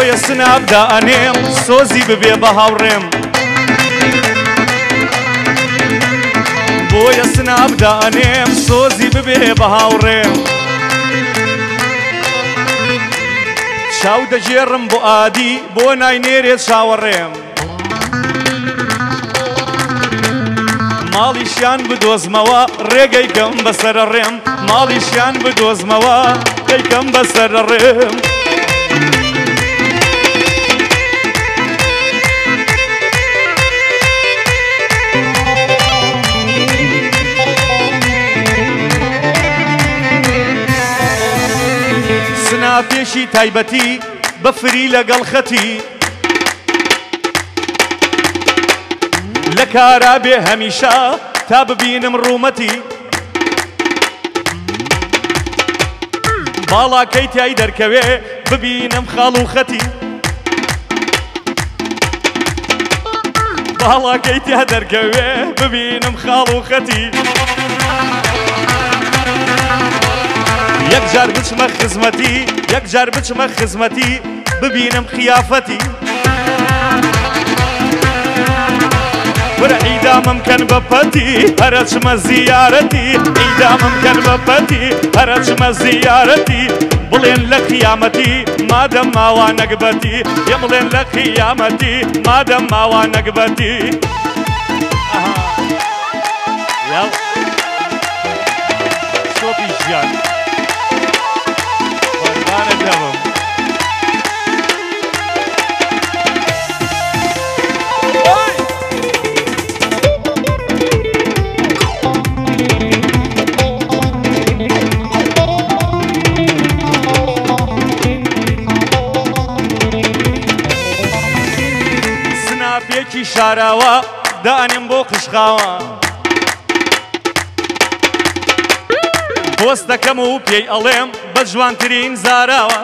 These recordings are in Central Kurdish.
بۆیە سنابدا ئەنێم سۆزی ببێ بە هاوڕێم بۆیە سنابدا ئەنێم سۆزی ببێ بە هاوڕێم چاو دەژێڕم بۆ ئادی بۆ ناینێرێت چاوەڕێم ماڵیشیان بدۆزمەوە ڕێگەی کەم بەسەرە ڕێم ماڵیشیان بدۆزمەوە ڕێگەم بەسەرە ڕێم سناپێشی تایبەتی بەفری لەگەڵ خەتی لە کارا بێ هەمیشە تا ببینم ڕوومەتی باڵاکەی تای دەرکەوێ ببینم خاڵ و خەتی باڵاکەی تیا دەرکەوێ ببینم خاڵ و خەتی یەک جار بچمە خزمەتی یەک جار بچمە خزمەتی ببینم خیافەتی ورە ئیدامم کەن بە پەتی هەرە چمە زیارەتی ئیدامم کەن بە پەتی هەرە چمە زیارەتی بڵێن لە قیامەتی مادەم ماوا نەکبەتی یە بڵێن لە قیامەتی مادەم ماوا نەکبەتی شۆپی ژیان وەربانە دەمم سناپێکی شاراوە دانێم بۆ قشقاوە پۆست دەکەم و پێی ئەڵێم بە جوانترین زاراوە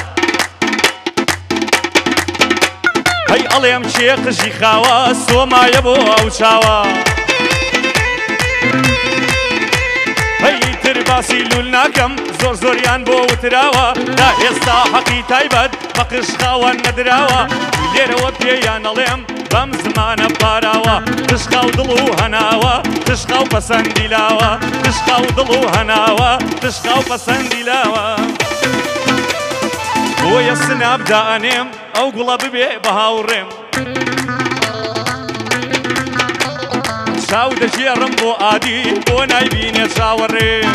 هەی ئەڵێم چێ قژی خاوە سۆمایە بۆ ئەو چاوە هەی تر باسی لول ناکەم زۆر زۆریان بۆ وتراوە تا ئێستا حەقی تایبەت بە قشقاوە نەدراوە لێرەوە پێیان ئەڵێم بەم زمانە پاراوە قشقا و دڵ و هەناوە قشقا و پەسەندی لاوە قشقا و دڵ و هەناوە قشقا و پەسەندی لاوە بۆیە سنابدا ئەنێم ئەو گوڵە ببێ بە هاوڕێم چاو دەژێڕم بۆ ئادی بۆ نایبینێ چاوەڕێم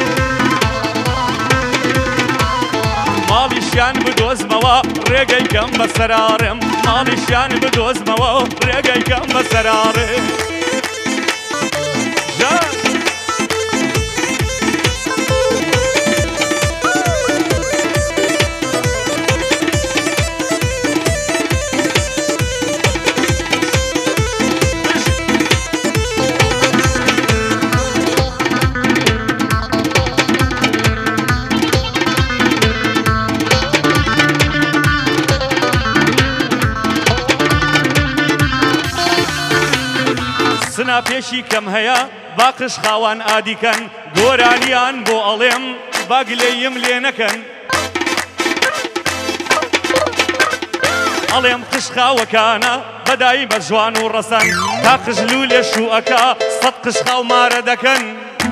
ماڵیشیان بدۆزمەوە ڕێگەی کەم بەسەراڕێم ماڵیشیان بدۆزمەوە ڕێگەی کەم بەسەراڕێم سناپێشی کەم هەیە با قشقاوان ئادیکەن گۆرانیان بۆ ئەڵێم با گلەیم لێ نەکەن ئەڵێم قشقاوەکانە بەدای بە جوان و ڕەسەن تا قژلو لێ شوئەکە سەد قشقاو مارە دەکەن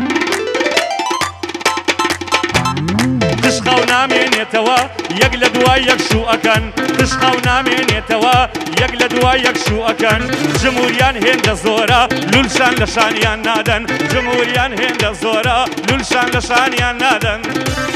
قشقاو نامێنێتەوە یەک لە دوای یەک شوئەکەن قشقاو نامێنێتەوە یەک لە دوای یەک شوئەکەن جمهوریان هێندە زۆرە لولشان لە شانیان نادەن جمهوریان هێندە زۆرە لولشان لە شانیان نادەن